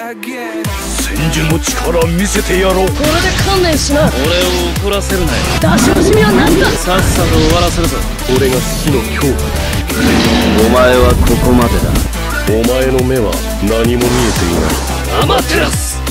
千住の力見せてやろう。 これで観念しな。 俺を怒らせるなよ。 出し惜しみは何だ。 さっさと終わらせるぞ。 俺が死の恐怖だ。 お前はここまでだ。 お前の目は何も見えていない。 アマテラス。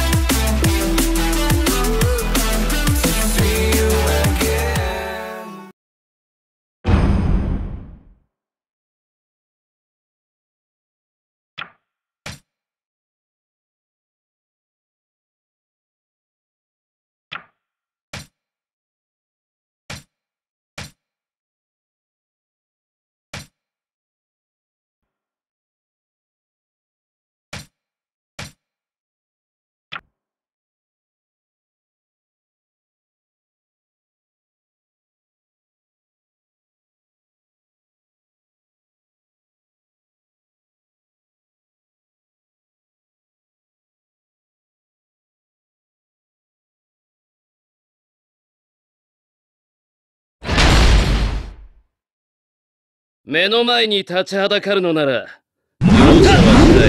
目の前に立ちはだかるのなら容赦はしない。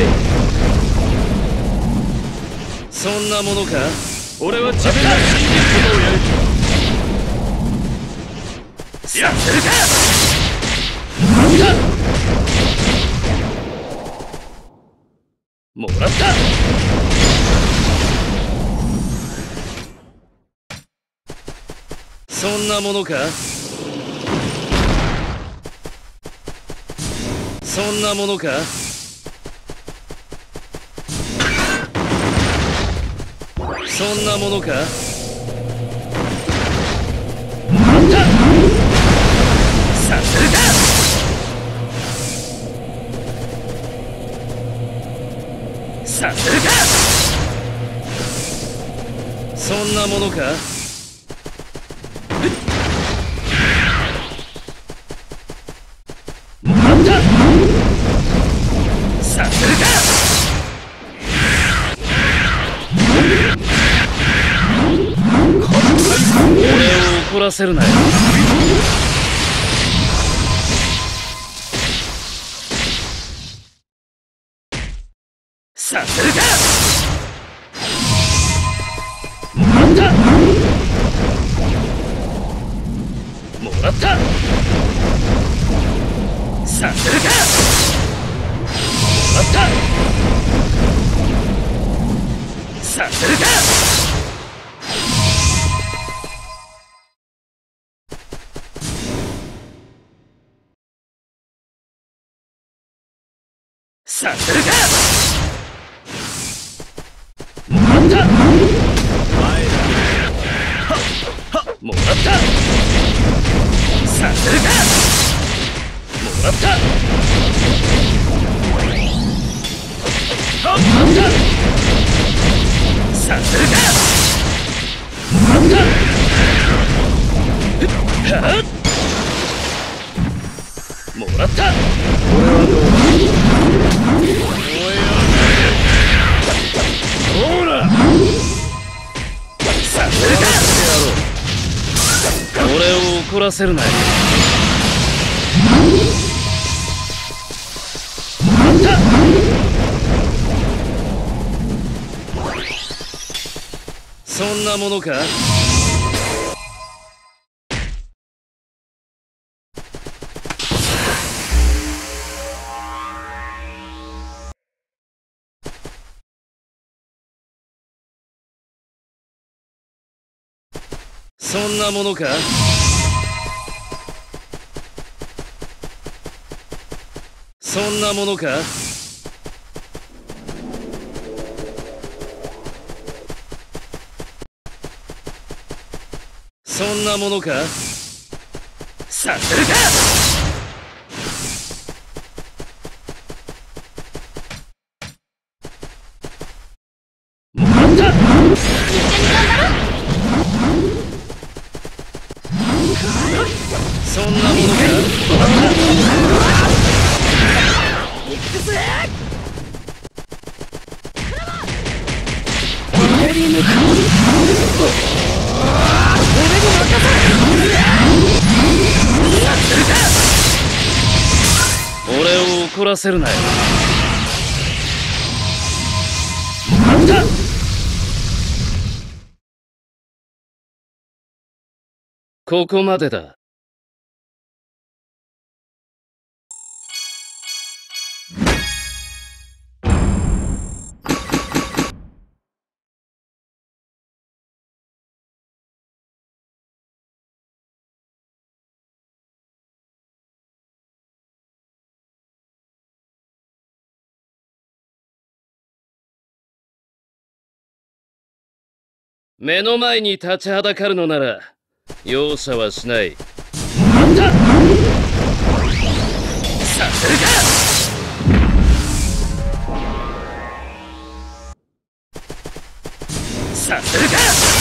そんなものか。俺は自分が信じることをやる。やってるか。もらった。そんなものか。そんなものか。そんなものか。なんだ。させるか。させるか。そんなものか。なんだ。させるか。俺を怒らせるなよ。させるか。もらった。もらった。させるか。もらった。させるか。させるか。もらった。もらった。させるか。もらった。もらった。させるか。もらった。もらった。これはどうだ。ほら。させるか。俺を怒らせるなよ。もらった。そんなものか。そんなものか。そんなものか。そんなものか。させるか。もらった。そんなものか。俺を怒らせるなよ。もここまでだ。目の前に立ちはだかるのなら容赦はしない。あったさせるか。させるか。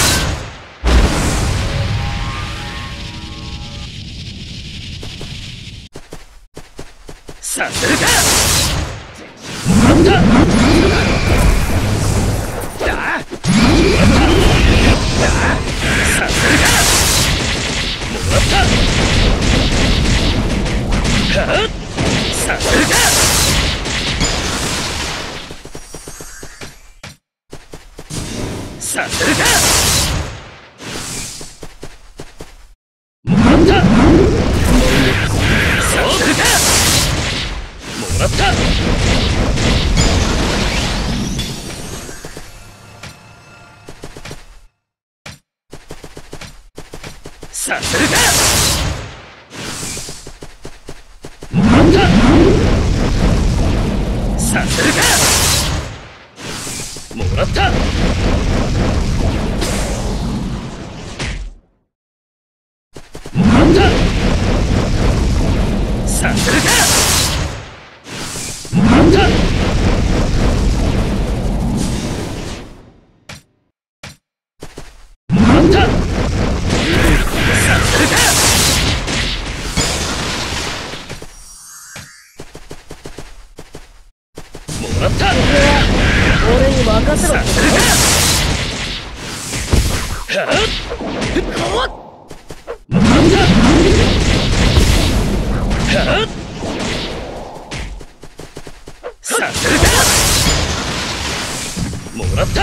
させるか。もらったださせるか。もらったはっさせるか。させるか。もらったさせるか。もらったさせるか。もらったさせるか。もらったもらったさせるか。もらったもらったさせるか。もらった俺に任せろ。 させるか。はっもらったはっさせるか。もらった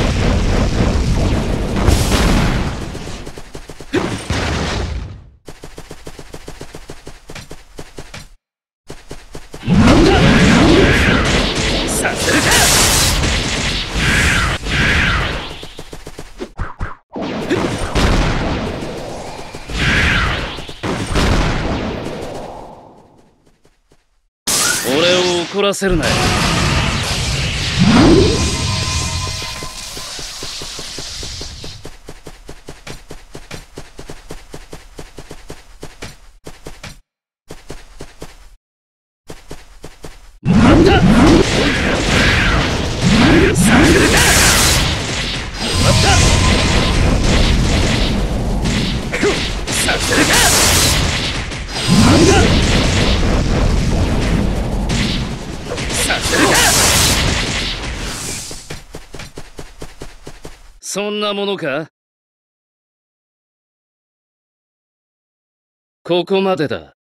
もらったさせるか。俺を怒らせるなよ。もらったさせるか。もらったさせるか。もらったさせるか。そんなものか。ここまでだ。